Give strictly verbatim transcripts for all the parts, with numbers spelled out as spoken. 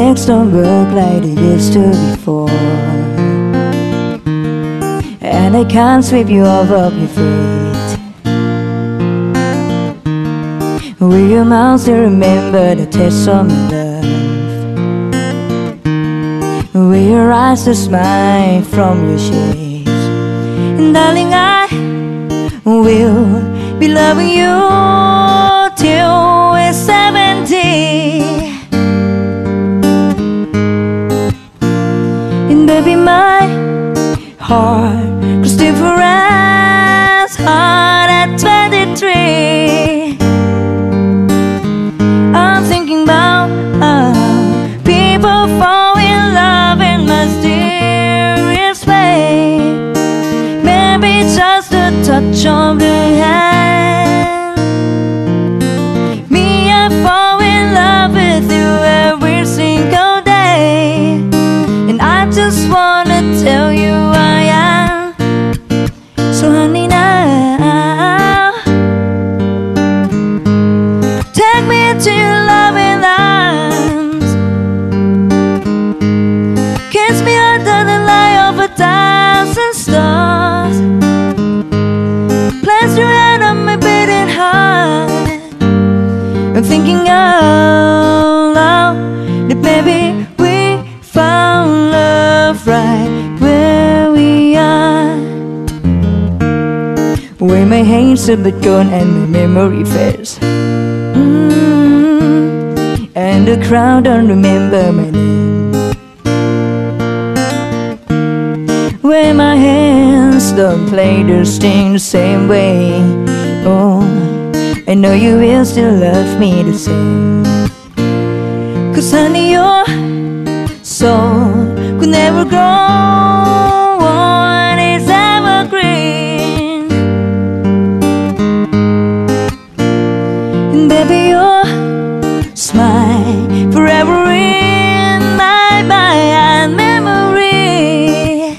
legs don't work like they used to before, and I can't sweep you off of your feet. Will your mouth still remember the taste of my love? Will your eyes still smile from your shades? And darling, I will be loving you till we're seventy. And baby, my heart could still for as hard at twenty-three. I'm thinking about how people fall in love in mysterious way. Maybe just a touch of the hand. Me, I fall in love with you every single day, and I just wanna tell you I am. So honey, now take me into your loving arms. Kiss me under the light of a thousand stars. Place your hand on my beating heart. I'm thinking out loud that maybe we found love right where we are. Where my hands are but gone and my memory fades, mm, and the crowd don't remember my name. Where my hands don't play the string the same way. Oh, I know you will still love me the same. Cause honey, your soul could never grow on, it's evergreen. And baby, your smile forever in my mind memory.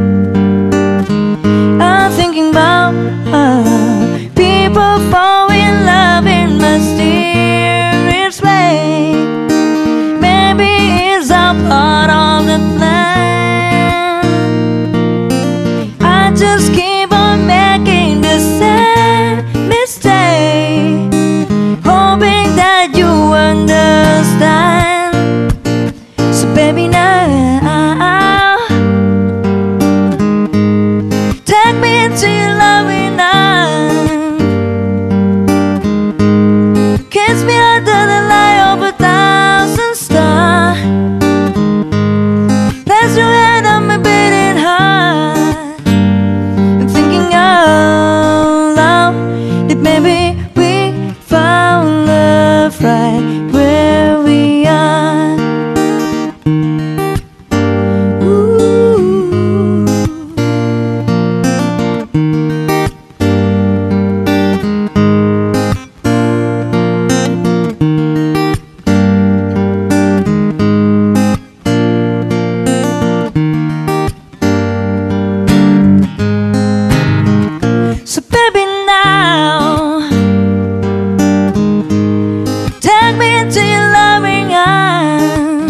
I'm thinking about how people fall in love in mysterious way. Maybe it's all part of the plan. I just keep on making the same mistake, hoping that you understand. So baby, now take me into your loving arms. Kiss me under the light of a thousand stars. Place your hand on my beating heart. I'm thinking out loud that maybe we found love right where we are. Ooh. So baby, now take me into your loving arms.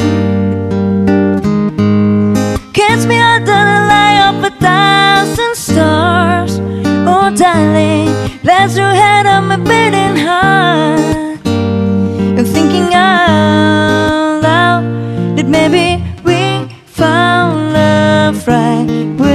Kiss me under the light of a thousand stars. Oh darling, place your head on my beating heart. I'm thinking out loud that maybe we found love right